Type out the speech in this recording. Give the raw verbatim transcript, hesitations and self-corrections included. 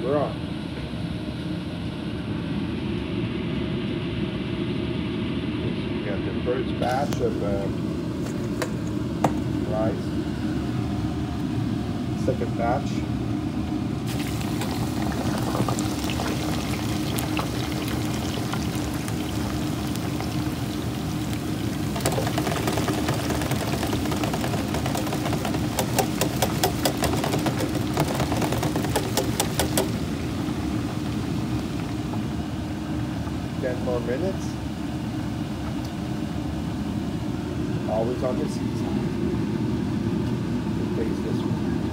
We're on. We got the first batch of uh, rice. Second batch. ten more minutes. Always on the season. Taste this one.